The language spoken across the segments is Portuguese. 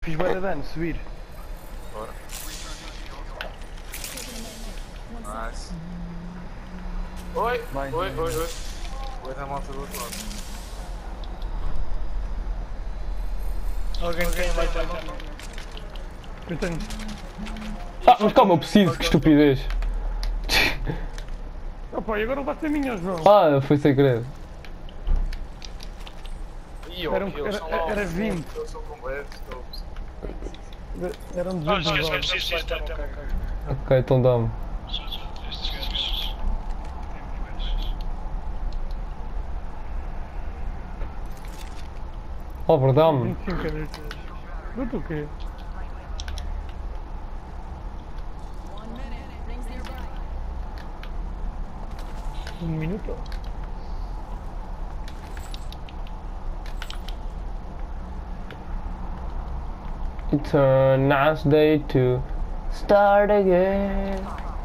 Fiz bué de dano, subir. Bora. Nice. Oi, Vai. oi. Oi da malta do outro lado. Alguém tem vai ter. Eu tenho. Ah, mas calma, eu preciso, que estupidez. Opa, e agora não vai ser minha, João. Ah, foi sem querer. Ih, Era um- eles são era- lá. era 20. Eles são completos. Eram Olha, 200 esquece, dólares. preciso ter tempo. Ok, então dá-me. Estes gajos. Oh, dá-me. 25 energia. Do quê? Um minuto? It's a nice day to start again.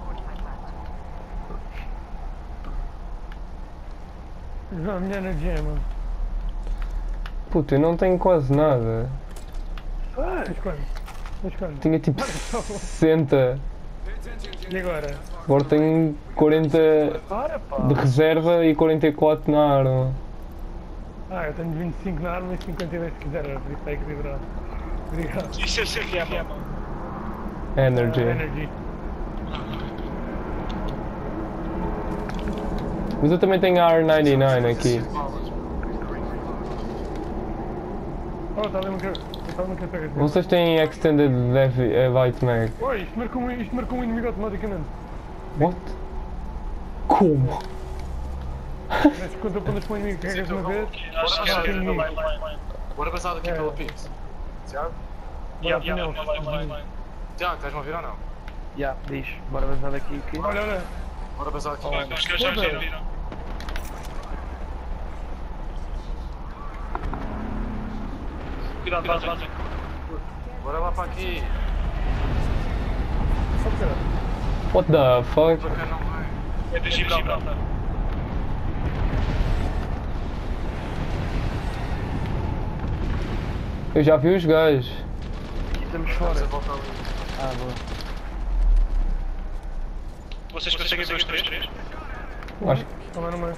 João, a minha energia, mano. Puta, eu não tenho quase nada. Mas quando? Mas quando? Tinha tipo 60. E agora? Agora tenho 40 Para, pá! de reserva e 44 na arma. Ah, eu tenho 25 na arma e 52 se quiser, por isso está equilibrado. Obrigado. Isso é que é, mano. Energy. Energy. Mas eu também tenho a R99 aqui. Oh, está ali uma que pega. Vocês têm Extended Light Mag. Oi, isto marcou um inimigo automaticamente. What? Como? Mas quando pões para um inimigo, carregas uma vez. Acho que marca é inimigo. Bora passar daqui É. pelo Pix. Tiago? Bora Yeah, apanhá-los. vai. Tiago, estás-me a ouvir ou não? Já, diz. Bora avançar daqui. Olha, olha. Bora passar aqui. Os gajos já viram. Cuidado, vai. Bora lá para aqui. Só para caralho. What the fuck? Para cá não vai. É de Gibraltar. Eu já vi os gajos. E estamos fora. Você volta ali. Ah, boa. Vocês conseguem ver os três? Acho Toma no meio.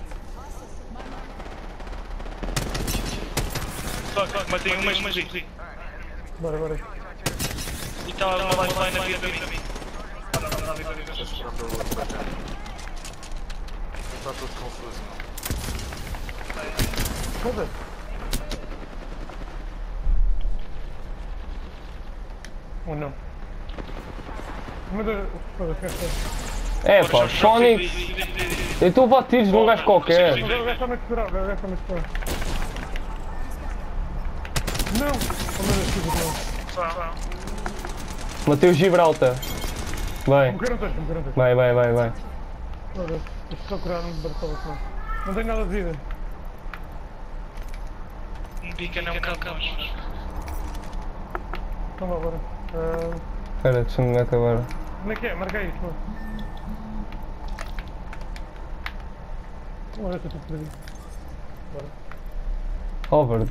Matei um, mas morri. Bora, bora. E está uma lifeline a vir para mim. Vou esperar pelo outro para cá. Está tudo confuso. Foda. Ou não? Meu Deus. Foda-se. É pá, Sonic. Eu estou a bater tiros num gajo qualquer. O gajo está-me a segurar, o gajo está-me a segurar. Não! Oh meu Deus, não. Matei o Gibraltar. Vai, Morreram todos, morreram todos. vai. Meu Deus, deixa só curar um de barcola senão. Não tenho nada de vida. Um bica não cabe. Então vá, bora. Espera, deixa-me acabar. Onde é que é? Marca isso, mano. Vamos ver se eu estou perdido. Bora. Over.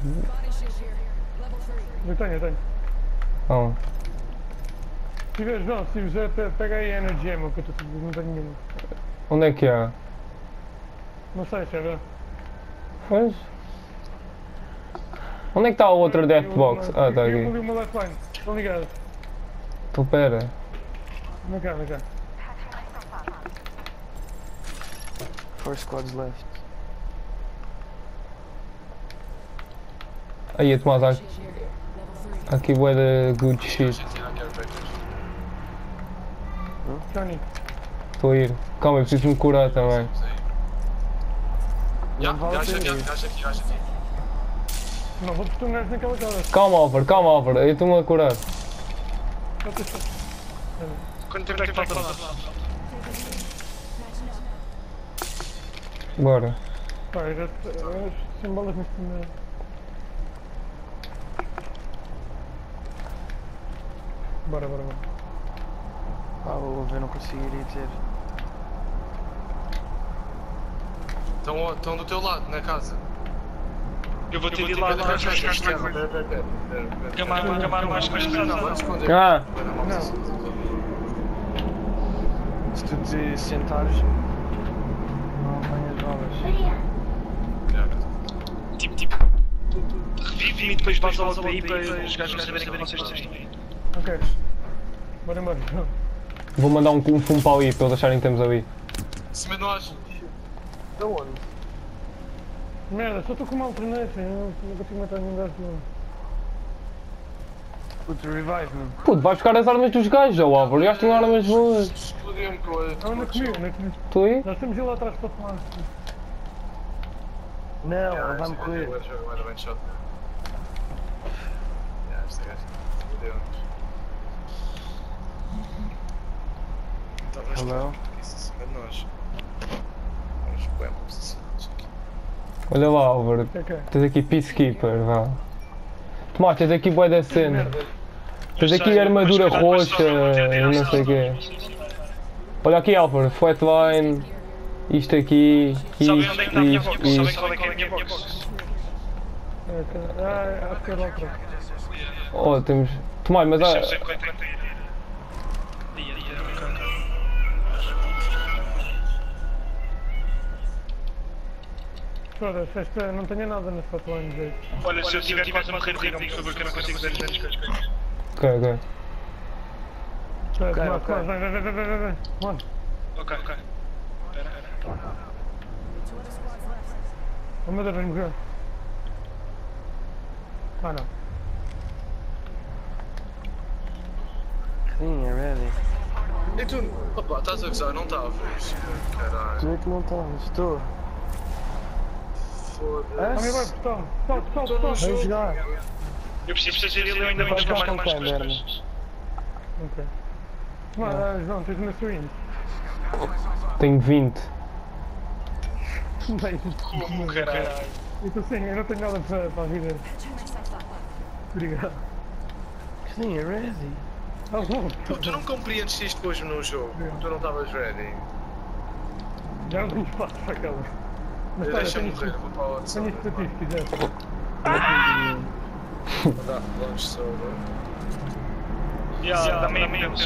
Eu tenho. Não. Se tiver, João, se tiver, pega aí a Energy Ammo, que eu não tenho nenhuma. Onde é que há? Não sei, se é ver. Pois. Onde é que está a outra Deathbox? Ah, está Eu aqui. li uma lifeline, estão ligadas. Tu pera. Vem cá, vem cá. 4 squads left. Aí, Tomás, há aqui bué de good shit. Tirar aqui as becas. Johnny, Estou a ir. Calma, eu preciso me curar também. Já, vale gajo a pena. aqui. não vou testar um gajo naquela casa. Calma, Over. Eu estou-me a curar. Só testar. Quanto tempo é que falta lá? Bora. Pá, eu já sem balas neste momento. Bora. Ah, eu não conseguiria dizer. Estão do teu lado, na casa. Eu vou ter de ir lá atrás das casas. Camar mais coisas. Ah, Se tu te sentares, não apanhas balas. Tipo, revive-me e depois passa logo daí para os gajos saberem que vocês têm. Ok. Bora embora. vou mandar um fumo para ali, para eles acharem que estamos ali. Se me nós. Da onde? Merda, só estou com uma alternância, eu não consigo matar ninguém gajo não. Puto, revive-me. Puto, vai buscar as armas dos gajos, ó Álvaro, já estão armas boas. Explodiu-me com a. Anda comigo, anda comigo. Tu aí? Nós temos de ir lá atrás para tomar. Não, ela vai-me correr. Agora jogo mais bem shot. Este gajo explodiu-nos. Hello? Isso acima de nós. Vamos bem, vamos assassinados aqui. Olha lá, Álvaro, Ok. tens aqui Peacekeeper, vá. Tomás, tens aqui bué da cena. Tens aqui armadura roxa e não sei o quê. Olha aqui, Álvaro, flatline, isto aqui, Sabem isto, onde é que está a minha isto, box? Sabem isto. qual é que é a minha box? Acho que é lá atrás. Oh, temos... Tomás, mas há... Sei qual é que é. Foda-se, esta não tenho nada na flatline dele. Olha, se eu tiver quase a morrer, digam-me, por favor, que eu não consigo ver os danos. Ok, ok. Tomás, ok. Tomás, vai. Mano, Ok. Espera. oh meu Deus, vai morrer. Ah não. Sim, é ready. E tu, opa, estás a gozar? Não estavas? Caralho. Tu é que não estás, estou. Também vai, Foda-se. stop. Vamos jogar. Eu preciso fazer ele, eu ainda vou buscar mais coisas. Ok. Tomás, João, tens uma swing. Tenho 20. Bem, Como caralho. eu estou sem, eu não tenho nada para a vida. Obrigado. Sim, é ready. Ah, bom. Tu não compreendes isto depois no jogo. Tu não estavas ready. Já não tenho espaço para aquela. Mas olha, Deixa-me tenho morrer, vou para o outro isto para ti, se quiser. Vou dar launch server. Já, também temos.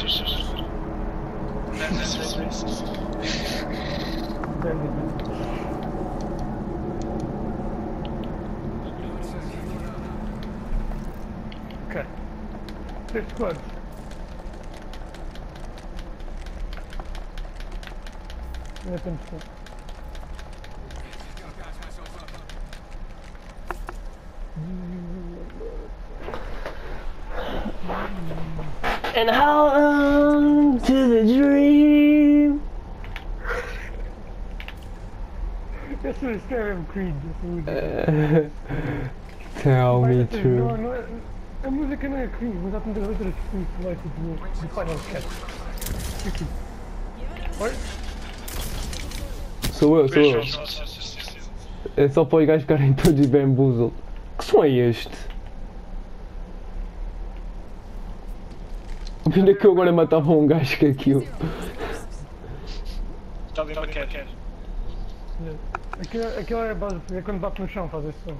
Ok. 6 squads. Ainda temos tempo. And how on to the dream. Essa história é um cringe, essa música. Tell me Mas, assim, true. não é, a música não é cringe, mas há tantas letras que vai tipo do Final Cut. Aqui. Oi? Sou eu. É só para os gajos ficarem todos bamboozled. Que som é este? Ainda que eu agora matava um gajo com aquilo. Está bem para quer. Aquilo é a base, é quando bate no chão faz esse som.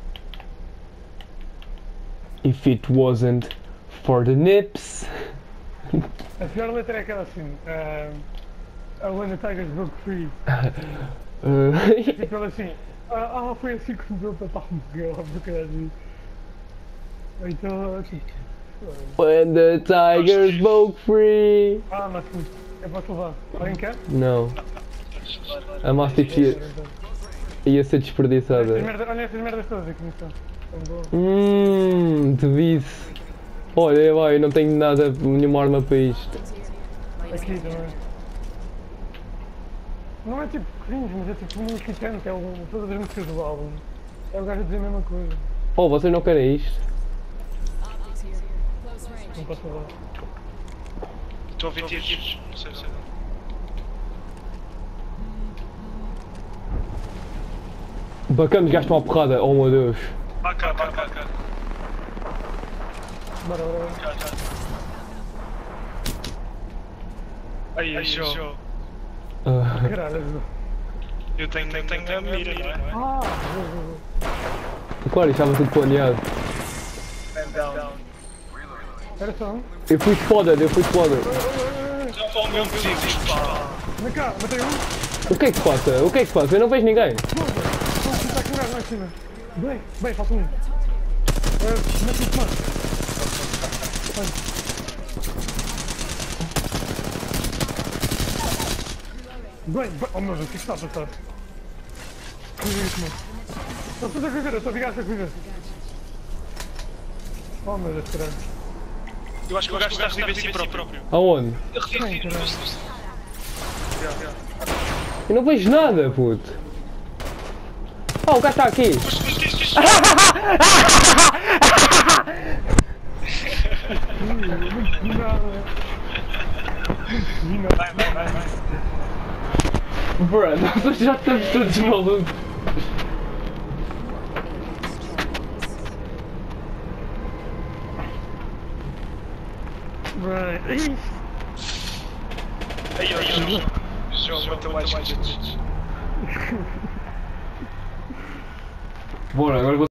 If it wasn't for the nips. A pior letra é aquela assim. When the Tigers broke free. Tipo ela assim. Foi assim que me deu para morrer, porque era assim. Então, assim. When the tigers broke free. Mas eu posso levar. Alguém quer? Não. A Mastiff ia ser desperdiçada. Olha essas merdas todas aqui no chão. Device. Olha, vai, eu não tenho nada, nenhuma arma para isto. Aqui também. Não é tipo cringe, mas é tipo muito irritante, é todas as músicas do álbum. É o gajo a dizer a mesma coisa. Oh, vocês não querem isto? Não posso falar. Estou a ouvir tiros. Não sei. Bacana, os gajos estão à porrada. Oh meu Deus. Cá. Bora. Aí, show. Caralho. Eu tenho a mira, não é? Vou. Claro, estava tudo planeado. Era só. Eu fui spotted. Não foi o mesmo contigo, pá. Vem cá, matei um. O que é que se passa? O que é que se passa? Eu não vejo ninguém. Vamos começar aqui um gajo lá em cima. Bem, falta um. Mete o tomate. Bem, oh meu Deus, o que está a passar? Que isso, mano? Estou a correr, estou a vigar esta corrida. Oh meu Deus, caralho. Eu acho que o gajo está a reviver si próprio. Aonde? Ele revive. Eu não vejo nada, puto. Oh, o gajo está aqui. Vai. Bruh, nós já estamos todos malucos. Vai. Aí, o jogo bateu mais que todos. Bora, agora vou